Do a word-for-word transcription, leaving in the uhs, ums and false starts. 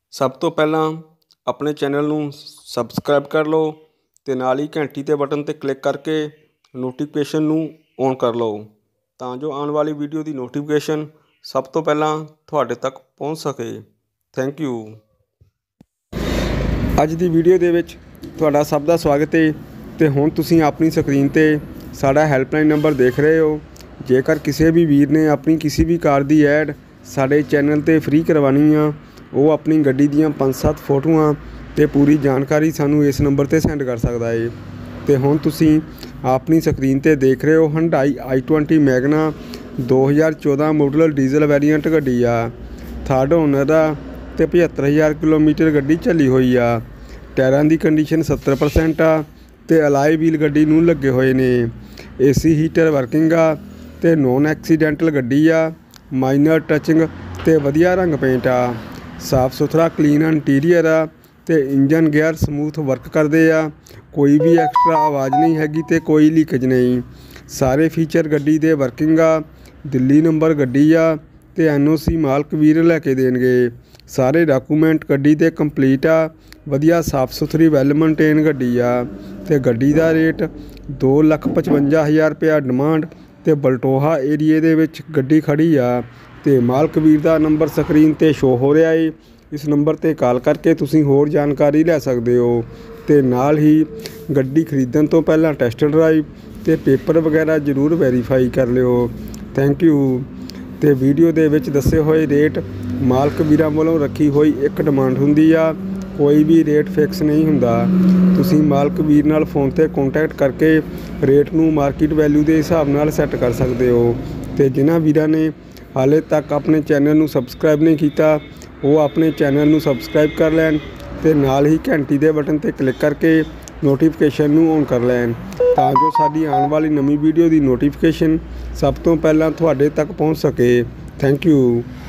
सब तो पहला अपने चैनल नूं सबसक्राइब कर लो ते नाल ही घंटी ते बटन ते क्लिक करके नोटिफिकेशन नूं ऑन कर लो तां जो आने वाली वीडियो की नोटिफिकेशन सब तो पहला तुहाडे तक पहुँच सके। Thank you. अज दी वीडियो दे विच तुहाडा सब दा स्वागत है। ते हुण तुसीं अपनी स्क्रीन ते साडा हैल्पलाइन नंबर देख रहे हो। जेकर किसी भी वीर ने अपनी किसी भी कार की ऐड साडे चैनल ते फ्री करवानी आ, वो अपनी गड्डी दीयां पंज सत्त फोटोआं ते पूरी जानकारी सानू इस नंबर ते सेंड कर सकदा है। ते हुण तुसीं अपनी स्क्रीन ते देख रहे हो हुंडई आई ट्वेंटी मैगना दो हज़ार चौदह मॉडल डीजल वेरिएंट गड्डी आ। थर्ड ओनर आ ते पचहत्तर हज़ार किलोमीटर गड्डी चली हुई आ। टायरां की कंडीशन सत्तर परसेंट आ ते अलाई व्हील गड्डी नूं लगे हुए ने। ए सी हीटर वर्किंग आ ते नॉन एक्सीडेंटल गड्डी आ। माइनर टचिंग ते वधिया रंग पेंट आ। साफ सुथरा क्लीन इंटीरियर आ ते इंजन गियर समूथ वर्क करते आ। कोई भी एक्सट्रा आवाज़ नहीं हैगी ते कोई लीकेज नहीं। सारे फीचर गड्डी दे वर्किंग आ। दिल्ली नंबर गड्डी आ ते एन ओ सी मालक वीर लैके देणगे। सारे डॉकूमेंट गड्डी दे कंप्लीट आ। वधिया साफ सुथरी वैल मेनटेन गड्डी आ ते गड्डी दा रेट दो लख पचवंजा हज़ार रुपया डिमांड ते बलटोहा एरिए दे विच गड्डी खड़ी आ। ते मालक वीर दा नंबर स्क्रीन ते शो हो रहा है। इस नंबर ते कॉल करके तुसीं होर जानकारी लै सकदे हो ते नाल ही गड्डी खरीदण तो पहला टेस्ट ड्राइव ते पेपर वगैरह जरूर वेरीफाई कर लिओ। Thank you. ते वीडियो दे विच दस्से हुए रेट मालक वीरां वालों रखी हुई एक डिमांड हुंदी आ, कोई भी रेट फिक्स नहीं हुंदा। तुसीं मालक वीर नाल फोन ते कॉन्टैक्ट करके रेट नूं मार्केट वैल्यू के हिसाब नाल सैट कर सकते हो। ते जिन्हां वीरां ने हाले तक अपने चैनल नूं सबसक्राइब नहीं किया वो अपने चैनल नूं सबसक्राइब कर लैन ते नाल ही घंटी दे बटन ते क्लिक करके नोटिफिकेशन नूं ऑन कर लैन तां जो साडी आने वाली नवी वीडियो की नोटिफिकेशन सब तो पहला तुहाडे तक पहुँच सके। Thank you.